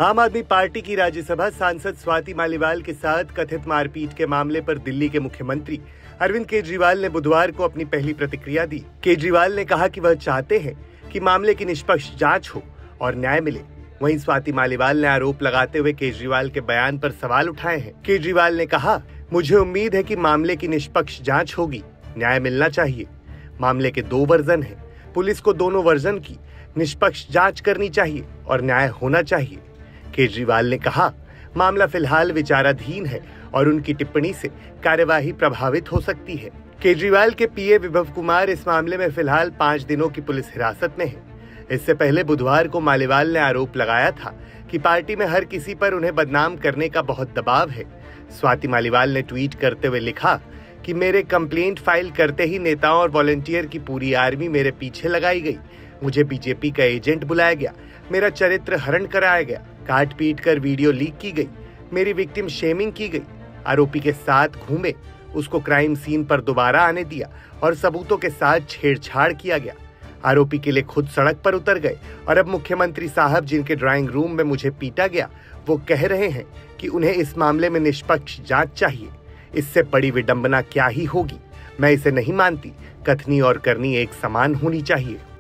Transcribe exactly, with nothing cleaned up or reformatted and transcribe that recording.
आम आदमी पार्टी की राज्यसभा सांसद स्वाति मालीवाल के साथ कथित मारपीट के मामले पर दिल्ली के मुख्यमंत्री अरविंद केजरीवाल ने बुधवार को अपनी पहली प्रतिक्रिया दी। केजरीवाल ने कहा कि वह चाहते हैं कि मामले की निष्पक्ष जांच हो और न्याय मिले। वहीं स्वाति मालीवाल ने आरोप लगाते हुए केजरीवाल के बयान पर सवाल उठाए हैं। केजरीवाल ने कहा, मुझे उम्मीद है कि मामले की निष्पक्ष जांच होगी, न्याय मिलना चाहिए। मामले के दो वर्जन हैं, पुलिस को दोनों वर्जन की निष्पक्ष जांच करनी चाहिए और न्याय होना चाहिए। केजरीवाल ने कहा, मामला फिलहाल विचाराधीन है और उनकी टिप्पणी से कार्यवाही प्रभावित हो सकती है। केजरीवाल के पीए विभव कुमार इस मामले में फिलहाल पांच दिनों की पुलिस हिरासत में है। इससे पहले बुधवार को मालीवाल ने आरोप लगाया था कि पार्टी में हर किसी पर उन्हें बदनाम करने का बहुत दबाव है। स्वाति मालीवाल ने ट्वीट करते हुए लिखा कि मेरे कंप्लेंट फाइल करते ही नेताओं और वॉलंटियर की पूरी आर्मी मेरे पीछे लगाई गई। मुझे बीजेपी का एजेंट बुलाया गया, मेरा चरित्र हरण कराया गया, काट पीट कर वीडियो लीक की गई, मेरी विक्टिम शेमिंग की गई। आरोपी के साथ घूमे, उसको क्राइम सीन पर दोबारा आने दिया और सबूतों के साथ छेड़छाड़ किया गया। आरोपी के लिए खुद सड़क पर उतर गए और अब मुख्यमंत्री साहब जिनके ड्राइंग रूम में मुझे पीटा गया, वो कह रहे हैं कि उन्हें इस मामले में निष्पक्ष जांच चाहिए। इससे बड़ी विडंबना क्या ही होगी। मैं इसे नहीं मानती। कथनी और करनी एक समान होनी चाहिए।